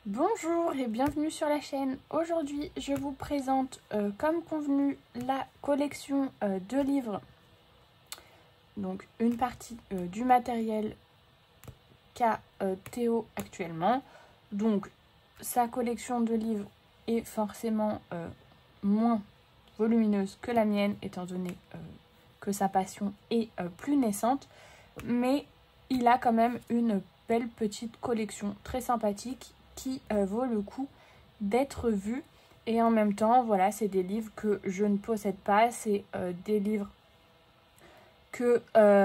Bonjour et bienvenue sur la chaîne. Aujourd'hui, je vous présente, comme convenu, la collection de livres. Donc, une partie du matériel qu'a Théo actuellement. Donc, sa collection de livres est forcément moins volumineuse que la mienne, étant donné que sa passion est plus naissante. Mais il a quand même une belle petite collection très sympathique qui vaut le coup d'être vu. Et en même temps, voilà, c'est des livres que je ne possède pas. C'est des livres que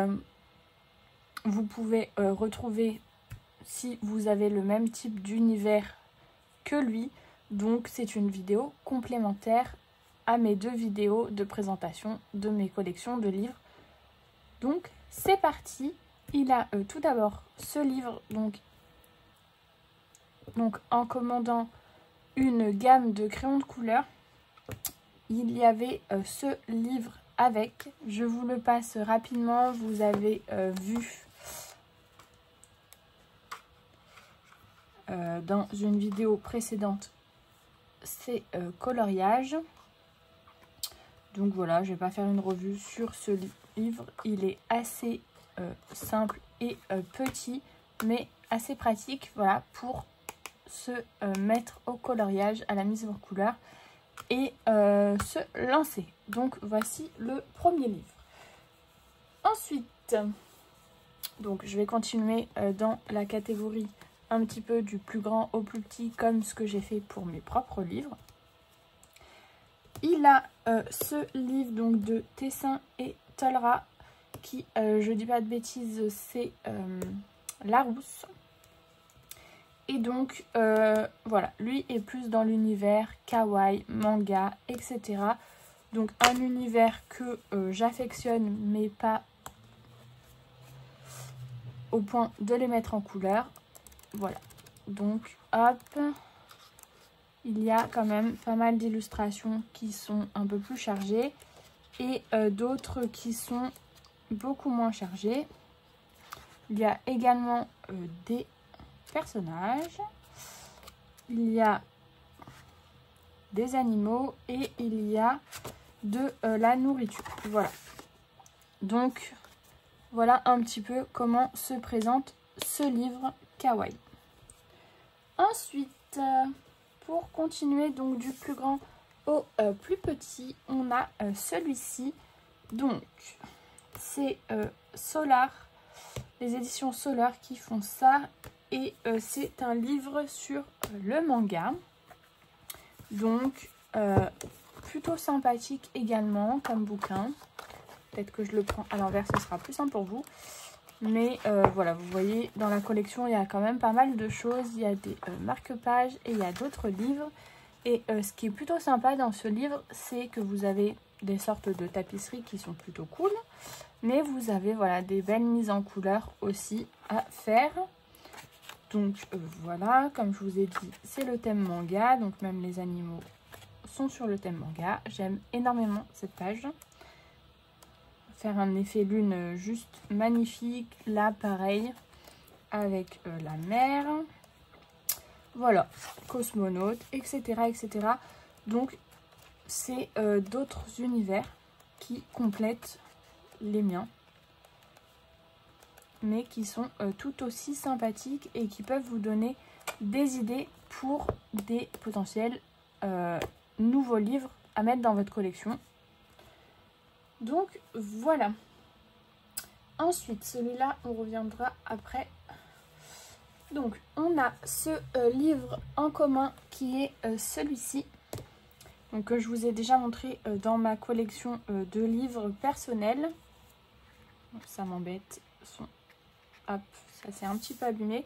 vous pouvez retrouver si vous avez le même type d'univers que lui. Donc c'est une vidéo complémentaire à mes deux vidéos de présentation de mes collections de livres. Donc c'est parti. Il a tout d'abord ce livre, donc en commandant une gamme de crayons de couleur, il y avait ce livre avec. Je vous le passe rapidement. Vous avez vu dans une vidéo précédente ces coloriages. Donc voilà, je ne vais pas faire une revue sur ce livre. Il est assez simple et petit, mais assez pratique, voilà, pour se mettre au coloriage, à la mise en couleur et se lancer. Donc voici le premier livre. Ensuite, donc je vais continuer dans la catégorie un petit peu du plus grand au plus petit, comme ce que j'ai fait pour mes propres livres. Il a ce livre donc de Tessin et Tollerat qui, je dis pas de bêtises, c'est Larousse. Et donc, voilà, lui est plus dans l'univers kawaii, manga, etc. Donc, un univers que j'affectionne, mais pas au point de les mettre en couleur. Voilà. Donc, hop, il y a quand même pas mal d'illustrations qui sont un peu plus chargées et d'autres qui sont beaucoup moins chargées. Il y a également des personnages, il y a des animaux et il y a de la nourriture. Voilà. Donc, voilà un petit peu comment se présente ce livre kawaii. Ensuite, pour continuer donc du plus grand au plus petit, on a celui-ci. Donc, c'est Solar, les éditions Solar qui font ça. Et c'est un livre sur le manga. Donc, plutôt sympathique également comme bouquin. Peut-être que je le prends à l'envers, ce sera plus simple pour vous. Mais voilà, vous voyez, dans la collection, il y a quand même pas mal de choses. Il y a des marque-pages et il y a d'autres livres. Et ce qui est plutôt sympa dans ce livre, c'est que vous avez des sortes de tapisseries qui sont plutôt cool. Mais vous avez, voilà, des belles mises en couleur aussi à faire. Donc voilà, comme je vous ai dit, c'est le thème manga, donc même les animaux sont sur le thème manga. J'aime énormément cette page. Faire un effet lune juste magnifique. Là, pareil, avec la mer. Voilà, cosmonaute, etc. etc. Donc, c'est d'autres univers qui complètent les miens, mais qui sont tout aussi sympathiques et qui peuvent vous donner des idées pour des potentiels nouveaux livres à mettre dans votre collection. Donc voilà. Ensuite, celui-là, on reviendra après. Donc, on a ce livre en commun qui est celui-ci. Donc, que je vous ai déjà montré dans ma collection de livres personnels. Ça m'embête. Hop, ça s'est un petit peu abîmé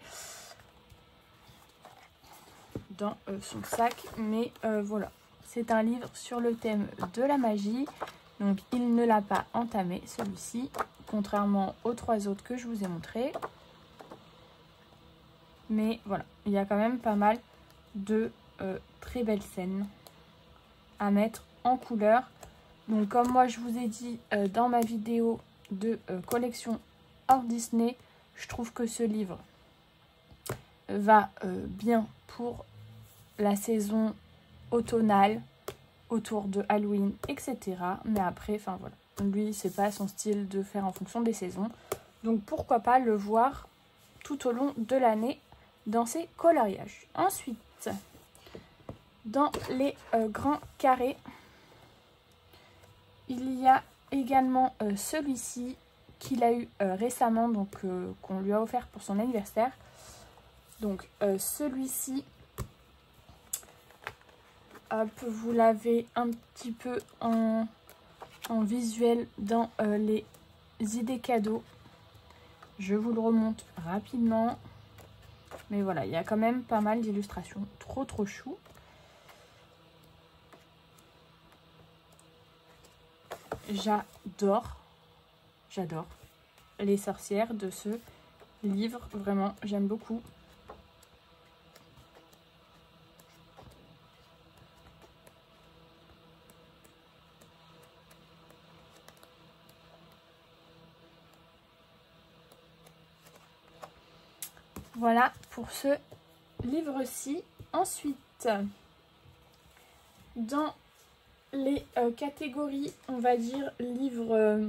dans son sac. Mais voilà, c'est un livre sur le thème de la magie. Donc, il ne l'a pas entamé, celui-ci, contrairement aux trois autres que je vous ai montrés. Mais voilà, il y a quand même pas mal de très belles scènes à mettre en couleur. Donc, comme moi, je vous ai dit dans ma vidéo de collection hors Disney, je trouve que ce livre va bien pour la saison automnale, autour de Halloween, etc. Mais après, enfin voilà, lui, c'est pas son style de faire en fonction des saisons. Donc pourquoi pas le voir tout au long de l'année dans ses coloriages. Ensuite, dans les grands carrés, il y a également celui-ci qu'il a eu récemment, donc qu'on lui a offert pour son anniversaire. Donc celui-ci, vous l'avez un petit peu en visuel dans les idées cadeaux. Je vous le remonte rapidement. Mais voilà, il y a quand même pas mal d'illustrations. Trop chou. J'adore les sorcières de ce livre. Vraiment, j'aime beaucoup. Voilà pour ce livre-ci. Ensuite, dans les catégories, on va dire livre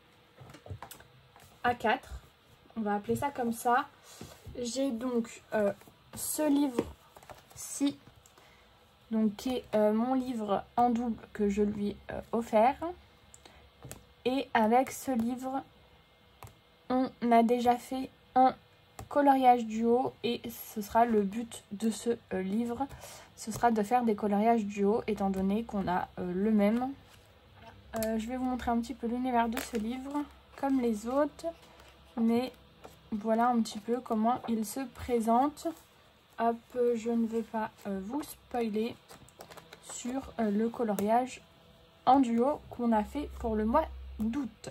A4, on va appeler ça comme ça. J'ai donc ce livre-ci, donc qui est mon livre en double que je lui ai offert. Et avec ce livre, on a déjà fait un coloriage duo et ce sera le but de ce livre, ce sera de faire des coloriages duo étant donné qu'on a le même. Je vais vous montrer un petit peu l'univers de ce livre comme les autres, mais voilà un petit peu comment il se présente. Hop, je ne veux pas vous spoiler sur le coloriage en duo qu'on a fait pour le mois d'août.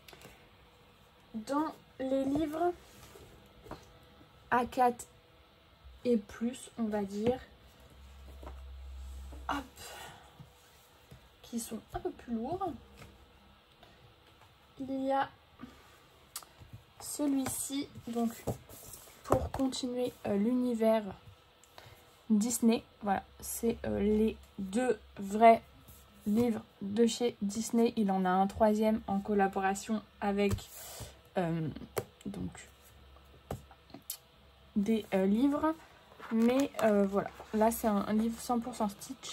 Dans les livres A4 et plus, on va dire, hop, qui sont un peu plus lourds, il y a celui-ci, donc pour continuer l'univers Disney. Voilà, c'est les deux vrais livres de chez Disney. Il en a un troisième en collaboration avec donc des livres, mais voilà, là c'est un livre 100% Stitch.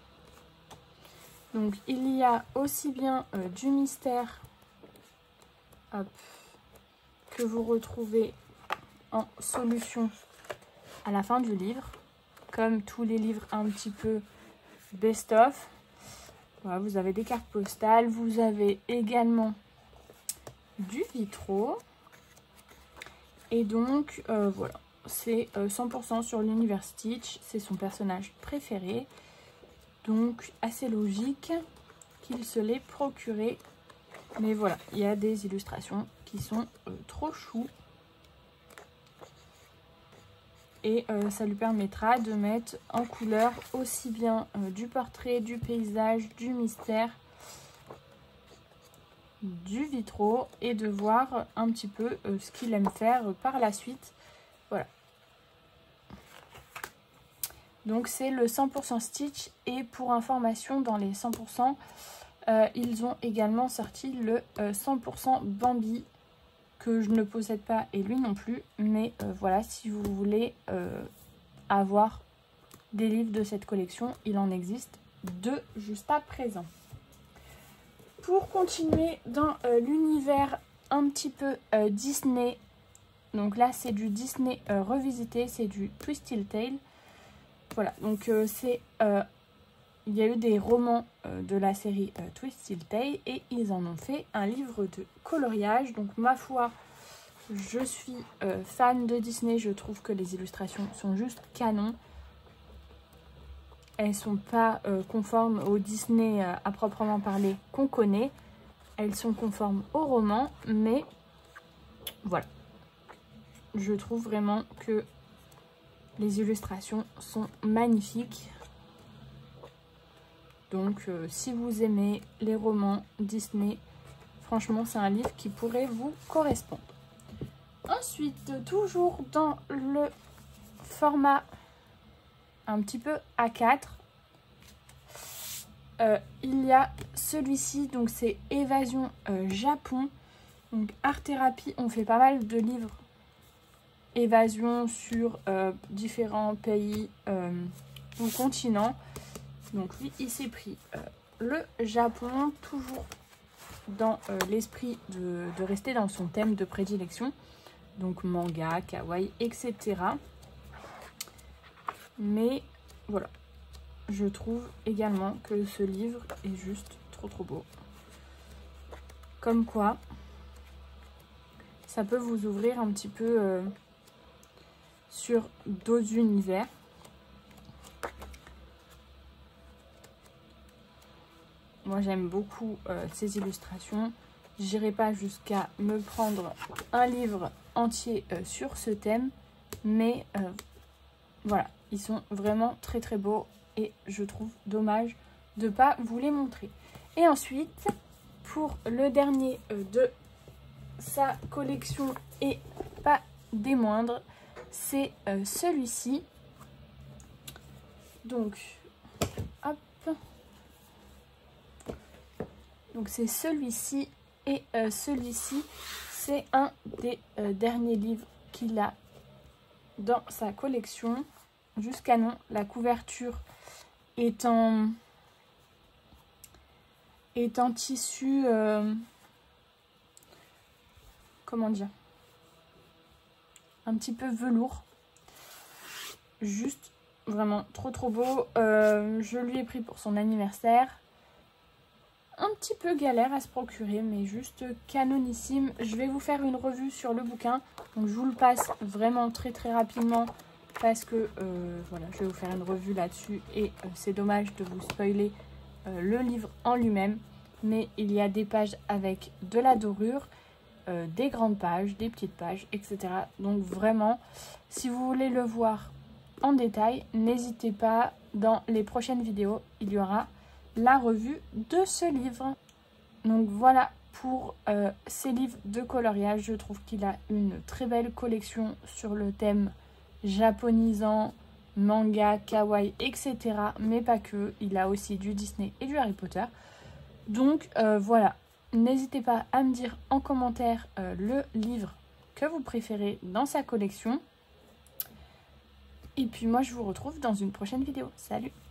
Donc il y a aussi bien du mystère, hop, que vous retrouvez en solution à la fin du livre, comme tous les livres un petit peu best-of. Voilà, vous avez des cartes postales, vous avez également du vitraux. Et donc voilà, c'est 100% sur l'univers Stitch, c'est son personnage préféré. Donc assez logique qu'il se l'ait procuré. Mais voilà, il y a des illustrations qui sont trop chou. Et ça lui permettra de mettre en couleur aussi bien du portrait, du paysage, du mystère, du vitraux et de voir un petit peu ce qu'il aime faire par la suite. Voilà. Donc c'est le 100% Stitch et pour information, dans les 100%, ils ont également sorti le 100% Bambi que je ne possède pas et lui non plus. Mais voilà, si vous voulez avoir des livres de cette collection, il en existe deux juste à présent. Pour continuer dans l'univers un petit peu Disney, donc là c'est du Disney revisité, c'est du Twisted Tale. Voilà, donc il y a eu des romans de la série Twisted Tale et ils en ont fait un livre de coloriage. Donc ma foi, je suis fan de Disney, je trouve que les illustrations sont juste canon. Elles sont pas conformes au Disney à proprement parler qu'on connaît. Elles sont conformes au roman, mais voilà. Je trouve vraiment que les illustrations sont magnifiques. Donc si vous aimez les romans Disney, franchement c'est un livre qui pourrait vous correspondre. Ensuite, toujours dans le format un petit peu A4. Il y a celui-ci, donc c'est Évasion Japon. Donc art thérapie, on fait pas mal de livres évasion sur différents pays ou continents. Donc lui, il s'est pris le Japon, toujours dans l'esprit de rester dans son thème de prédilection. Donc manga, kawaii, etc. Mais voilà, je trouve également que ce livre est juste trop beau. Comme quoi, ça peut vous ouvrir un petit peu sur d'autres univers. Moi, j'aime beaucoup ces illustrations. J'irai pas jusqu'à me prendre un livre entier sur ce thème. Mais voilà, ils sont vraiment très beaux. Et je trouve dommage de ne pas vous les montrer. Et ensuite, pour le dernier de sa collection et pas des moindres, c'est celui-ci. Donc, hop. Donc c'est celui-ci et celui-ci, c'est un des derniers livres qu'il a dans sa collection. Jusqu'à non, la couverture est en tissu, comment dire, un petit peu velours. Juste vraiment trop beau. Je lui ai pris pour son anniversaire. Un petit peu galère à se procurer, mais juste canonissime. Je vais vous faire une revue sur le bouquin. Donc je vous le passe vraiment très rapidement parce que voilà, je vais vous faire une revue là-dessus et c'est dommage de vous spoiler le livre en lui-même. Mais il y a des pages avec de la dorure, des grandes pages, des petites pages, etc. Donc vraiment, si vous voulez le voir en détail, n'hésitez pas, dans les prochaines vidéos, il y aura la revue de ce livre. Donc voilà pour ces livres de coloriage. Je trouve qu'il a une très belle collection sur le thème japonisant, manga, kawaii, etc. Mais pas que, il a aussi du Disney et du Harry Potter. Donc voilà, n'hésitez pas à me dire en commentaire le livre que vous préférez dans sa collection. Et puis moi je vous retrouve dans une prochaine vidéo. Salut!